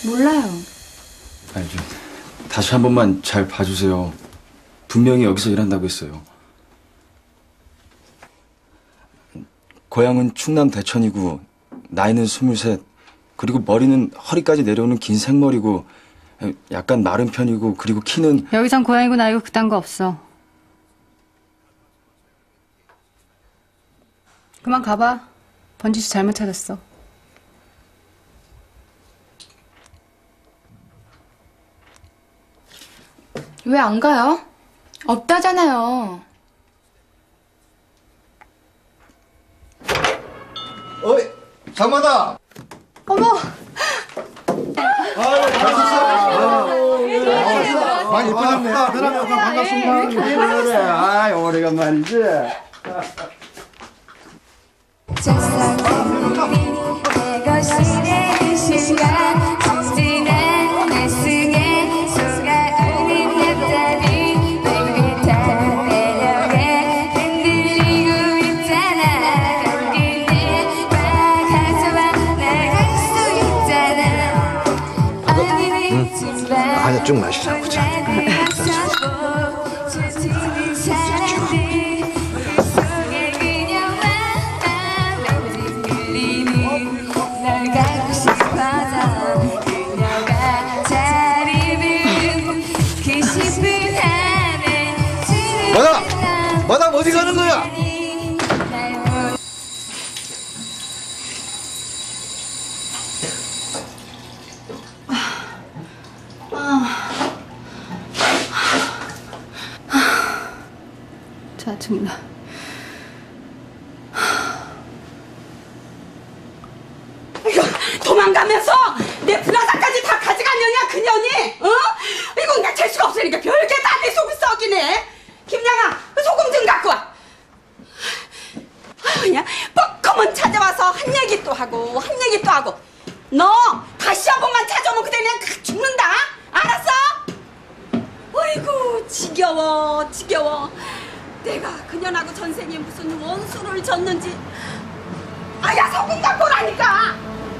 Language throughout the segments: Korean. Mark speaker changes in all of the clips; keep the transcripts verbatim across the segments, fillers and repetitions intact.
Speaker 1: 몰라요.
Speaker 2: 아니, 좀 다시 한 번만 잘 봐주세요. 분명히 여기서 일한다고 했어요. 고향은 충남 대천이고 나이는 스물셋, 그리고 머리는 허리까지 내려오는 긴 생머리고 약간 마른 편이고, 그리고 키는...
Speaker 1: 여기선 고향이고 나이고 그딴 거 없어. 그만 가봐. 번지 씨 잘못 찾았어.
Speaker 3: 왜 안 가요? 없다잖아요.
Speaker 4: 어이, 장마다.
Speaker 3: 어머.
Speaker 4: 아유, 잘 있었어. 많이 이뻐졌네. 반갑습니다.
Speaker 5: 그래, 아이, 오래간만이지.
Speaker 4: 한잔 쭉 마시자, 보자. 마담! 마담 어디 가는 거야?
Speaker 1: 짜증나.
Speaker 6: 이거 도망가면서 내 불화사까지 다 가져가려냐 그년이? 어? 이거 그냥 될 수가 없으니까 별게 다 내 속을 썩이네. 김양아, 그 소금 좀 갖고 와. 아유, 그냥 뻐끔은 찾아와서 한 얘기 또 하고 한 얘기 또 하고. 너 다시 한 번만 찾아오면 그때 그냥 죽는다. 알았어? 어이구 지겨워 지겨워. 내가 그년하고 전생에 무슨 원수를 졌는지. 아야, 소금 갖고 오라니까.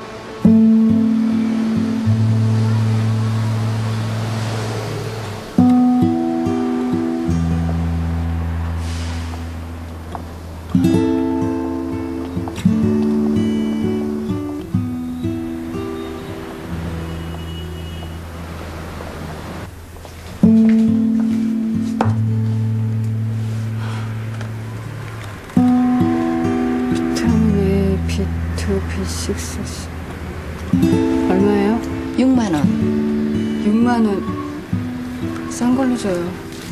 Speaker 1: 비식스 얼마예요?
Speaker 3: 육만 원.
Speaker 1: 육만 원. 싼 걸로 줘요.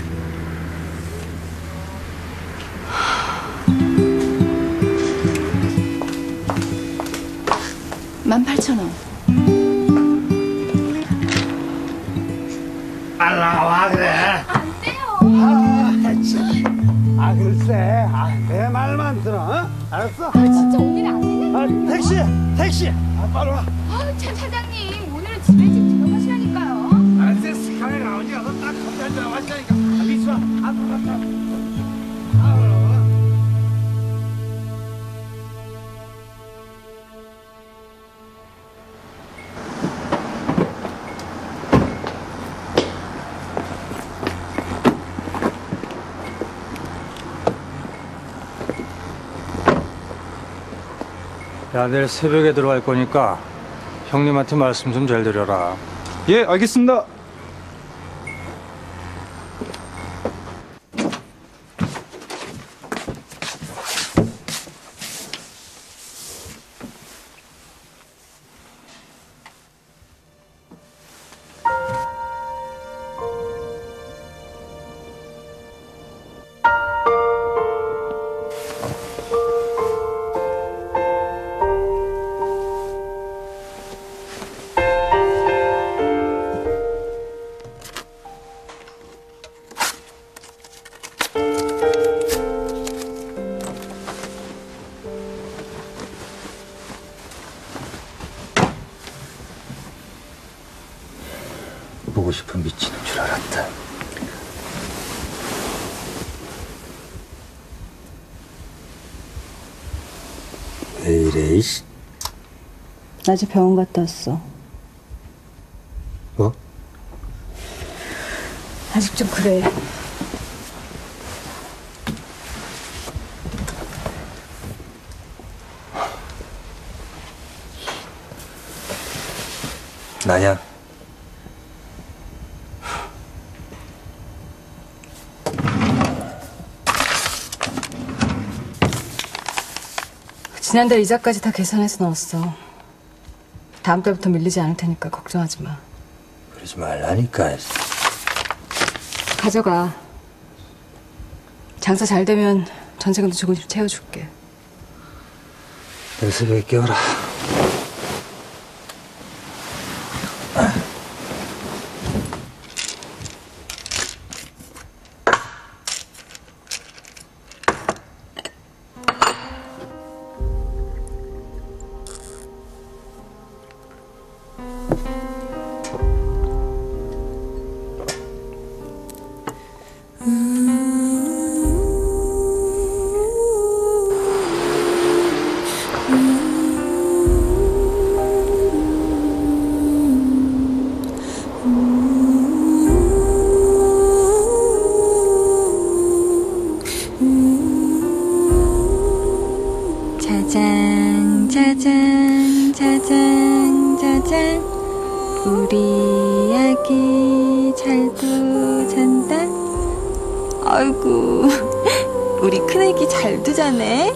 Speaker 3: 만 팔천 원.
Speaker 5: 안 나와, 그래.
Speaker 3: 안 돼요.
Speaker 5: 아, 참. 아, 글쎄. 아, 내 말만 들어, 어? 알았어?
Speaker 3: 아, 진짜 오늘 안 되는
Speaker 5: 아, 택시! 택시! 아, 빨리 와.
Speaker 3: 아, 참 사장님. 오늘은 집에 좀 들어가시라니까요.
Speaker 5: 알았어, 스카이 나오지. 너 딱 커피 한잔 마시자니까. 아, 미수아. 아, 들어갔다. 아, 올라와.
Speaker 7: 야, 내일 새벽에 들어갈 거니까 형님한테 말씀 좀 잘 드려라.
Speaker 2: 예, 알겠습니다.
Speaker 4: 보고 싶어 미치는 줄 알았다. 왜 이래, 이씨?
Speaker 1: 낮에 병원 갔다 왔어.
Speaker 7: 뭐?
Speaker 1: 아직 좀 그래.
Speaker 7: 나냐?
Speaker 1: 지난달 이자까지 다 계산해서 넣었어. 다음 달부터 밀리지 않을 테니까 걱정하지 마.
Speaker 7: 그러지 말라니까.
Speaker 1: 가져가. 장사 잘 되면 전세금도 조금씩 채워줄게.
Speaker 7: 내일 새벽에 깨워라.
Speaker 8: 짜잔 짜잔 짜잔 짜잔 우리 아기 잘도 잔다. 아이고 우리 큰애기 잘도 자네.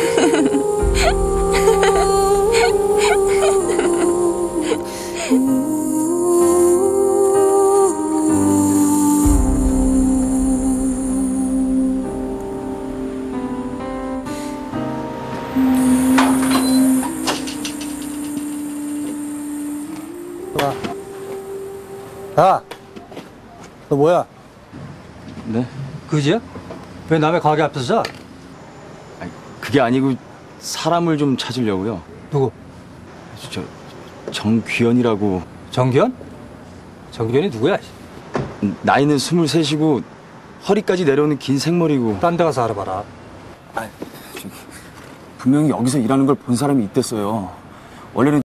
Speaker 7: 야, 너 뭐야?
Speaker 2: 네?
Speaker 7: 그지야? 왜 남의 가게 앞에서 자?
Speaker 2: 아니, 그게 아니고 사람을 좀 찾으려고요.
Speaker 7: 누구?
Speaker 2: 저 정귀현이라고.
Speaker 7: 정기현? 정기현이 누구야?
Speaker 2: 나이는 스물셋이고 허리까지 내려오는 긴 생머리고.
Speaker 7: 딴 데 가서 알아봐라.
Speaker 2: 분명히 여기서 일하는 걸 본 사람이 있댔어요. 원래는